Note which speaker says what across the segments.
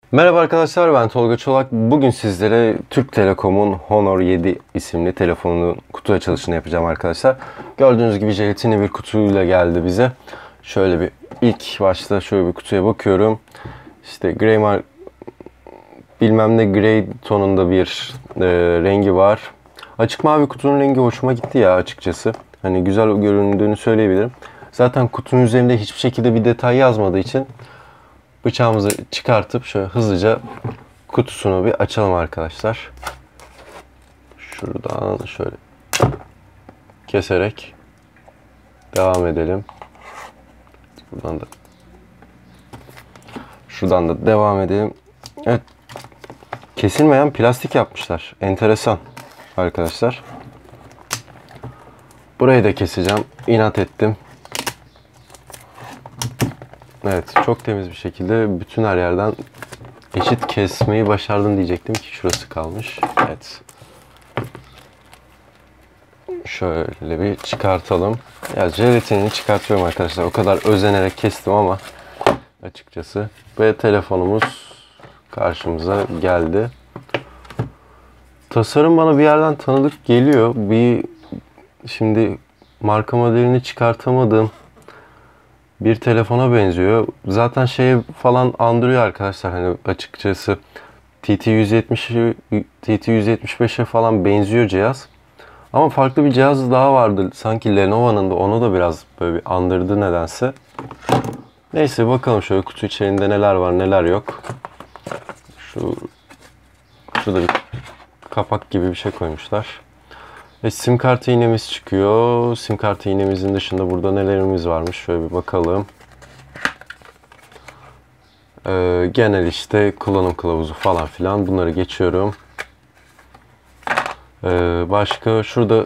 Speaker 1: Merhaba arkadaşlar, ben Tolga Çolak. Bugün sizlere Türk Telekom'un Honor 7 isimli telefonun kutu açılışını yapacağım arkadaşlar. Gördüğünüz gibi jelatini bir kutuyla geldi bize. Şöyle bir ilk başta şöyle bir kutuya bakıyorum. İşte bilmem ne grey tonunda bir rengi var. Açık mavi kutunun rengi hoşuma gitti ya açıkçası. Hani güzel göründüğünü söyleyebilirim. Zaten kutunun üzerinde hiçbir şekilde bir detay yazmadığı için bıçağımızı çıkartıp şöyle hızlıca kutusunu bir açalım arkadaşlar. Şuradan şöyle keserek devam edelim. Şuradan da devam edelim. Evet. Kesilmeyen plastik yapmışlar. Enteresan arkadaşlar. Burayı da keseceğim. İnat ettim. Evet, çok temiz bir şekilde bütün her yerden eşit kesmeyi başardım diyecektim ki şurası kalmış. Evet. Şöyle bir çıkartalım. Ya jelatinini çıkartıyorum arkadaşlar. O kadar özenerek kestim ama açıkçası. Ve telefonumuz karşımıza geldi. Tasarım bana bir yerden tanıdık geliyor. Şimdi marka modelini çıkartamadığım bir telefona benziyor. Zaten şeye falan andırıyor arkadaşlar, hani açıkçası TT175'e falan benziyor cihaz. Ama farklı bir cihaz daha vardı. Sanki Lenovo'nun da, onu da biraz böyle bir andırdı nedense. Neyse bakalım şöyle kutu içerisinde neler var neler yok. Şurada bir kapak gibi bir şey koymuşlar. Sim kartı iğnemiz çıkıyor. Sim kartı iğnemizin dışında burada nelerimiz varmış şöyle bir bakalım. Genel işte kullanım kılavuzu falan filan, bunları geçiyorum. Başka şurada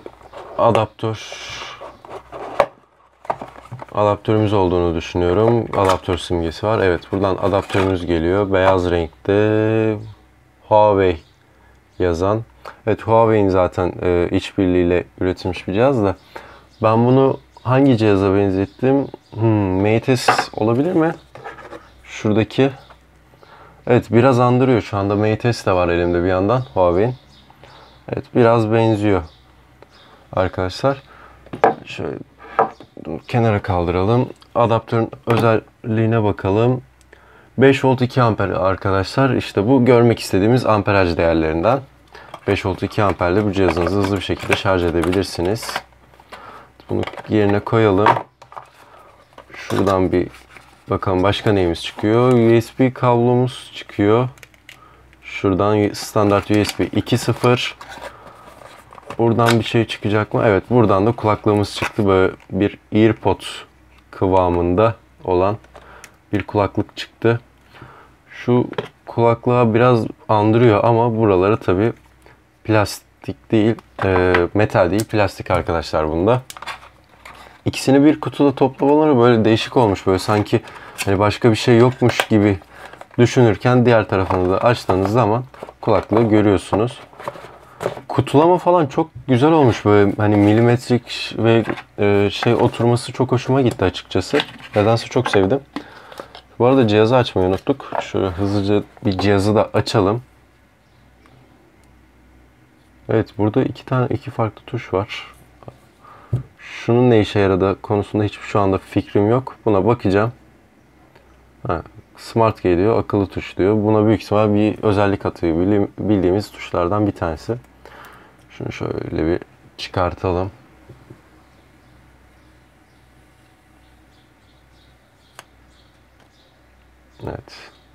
Speaker 1: adaptörümüz olduğunu düşünüyorum. Adaptör simgesi var. Evet, buradan adaptörümüz geliyor. Beyaz renkte Huawei yazan. Evet, Huawei'in zaten işbirliğiyle üretilmiş bir cihaz da. Ben bunu hangi cihaza benzettim? Mate S olabilir mi? Şuradaki. Evet, biraz andırıyor. Şu anda Mate S de var elimde bir yandan Huawei'in. Evet, biraz benziyor arkadaşlar. Şöyle kenara kaldıralım. Adaptörün özelliğine bakalım. 5 volt 2 amper arkadaşlar. İşte bu görmek istediğimiz amperaj değerlerinden. 5 volt 2 amperle bu cihazınızı hızlı bir şekilde şarj edebilirsiniz. Bunu yerine koyalım. Şuradan bir bakalım başka neyimiz çıkıyor. USB kablomuz çıkıyor. Şuradan standart USB 2.0. Buradan bir şey çıkacak mı? Evet, buradan da kulaklığımız çıktı. Böyle bir AirPod kıvamında olan bir kulaklık çıktı. Şu kulaklığa biraz andırıyor ama buraları tabi plastik değil, metal değil, plastik arkadaşlar bunda. İkisini bir kutuda toplamaları böyle değişik olmuş. Böyle sanki hani başka bir şey yokmuş gibi düşünürken diğer tarafını da açtığınız zaman kulaklığı görüyorsunuz. Kutulama falan çok güzel olmuş, böyle hani milimetrik ve şey oturması çok hoşuma gitti açıkçası. Nedense çok sevdim. Bu arada cihazı açmayı unuttuk. Şöyle hızlıca bir cihazı da açalım. Evet, burada iki farklı tuş var. Şunun ne işe yaradığı konusunda hiçbir şu anda fikrim yok. Buna bakacağım. Smart geliyor, akıllı tuş diyor. Buna büyük ihtimal bir özellik atıyor. Bildiğimiz tuşlardan bir tanesi. Şunu şöyle bir çıkartalım. Evet.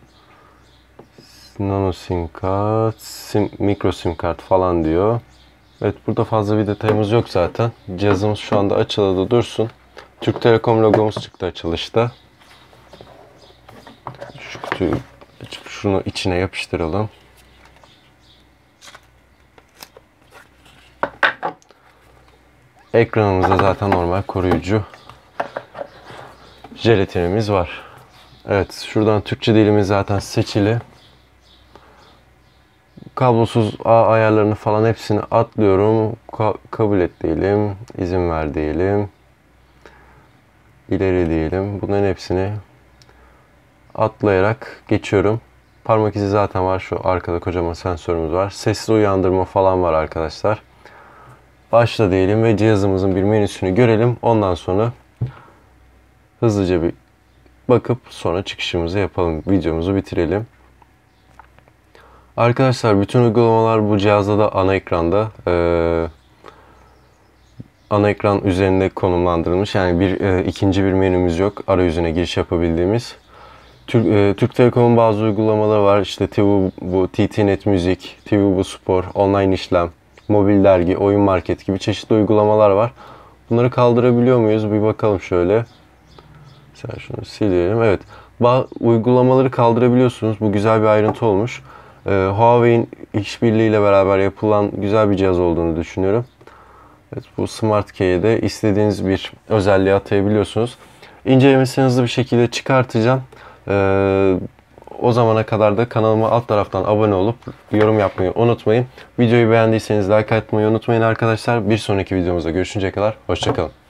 Speaker 1: Nano sim kart, micro sim kart falan diyor. Evet, burada fazla bir detayımız yok zaten. Cihazımız şu anda açılı da dursun. Türk Telekom logomuz çıktı açılışta. Şu kutuyu açıp şunu içine yapıştıralım. Ekranımızda zaten normal koruyucu jelatinimiz var. Evet, şuradan Türkçe dilimiz zaten seçili. Kablosuz ağ ayarlarını falan hepsini atlıyorum. Kabul et diyelim. İzin ver diyelim. İleri diyelim. Bunların hepsini atlayarak geçiyorum. Parmak izi zaten var. Şu arkada kocaman sensörümüz var. Sesli uyandırma falan var arkadaşlar. Başla diyelim ve cihazımızın bir menüsünü görelim. Ondan sonra hızlıca bir bakıp sonra çıkışımızı yapalım. Videomuzu bitirelim. Arkadaşlar bütün uygulamalar bu cihazda da ana ekranda. Ana ekran üzerinde konumlandırılmış. Yani ikinci bir menümüz yok. Arayüzüne giriş yapabildiğimiz. Türk Telekom'un bazı uygulamaları var. İşte TVBu, TTNet Müzik, TVBu Spor, online işlem, mobil dergi, oyun market gibi çeşitli uygulamalar var. Bunları kaldırabiliyor muyuz? Bir bakalım şöyle. Mesela şunu silelim. Evet. Uygulamaları kaldırabiliyorsunuz. Bu güzel bir ayrıntı olmuş. Huawei'in işbirliğiyle beraber yapılan güzel bir cihaz olduğunu düşünüyorum. Evet, bu Smart Key'e de istediğiniz bir özelliği atayabiliyorsunuz. İncelemesini hızlı bir şekilde çıkartacağım. O zamana kadar da kanalıma alt taraftan abone olup yorum yapmayı unutmayın. Videoyu beğendiyseniz like atmayı unutmayın arkadaşlar. Bir sonraki videomuzda görüşünceye kadar hoşça kalın.